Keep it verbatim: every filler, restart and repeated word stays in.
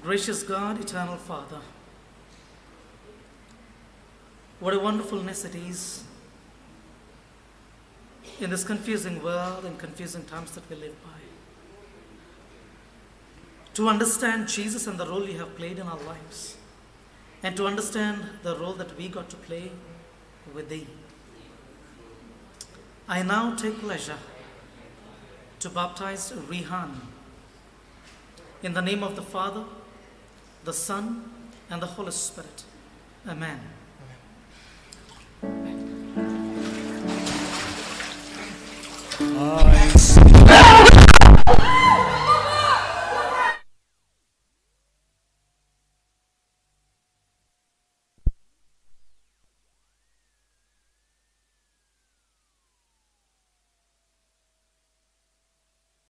Gracious God, eternal Father, what a wonderfulness it is in this confusing world and confusing times that we live by, to understand Jesus and the role you have played in our lives, and to understand the role that we got to play with Thee. I now take pleasure to baptize Rehan in the name of the Father, the Son, and the Holy Spirit. Amen. Amen.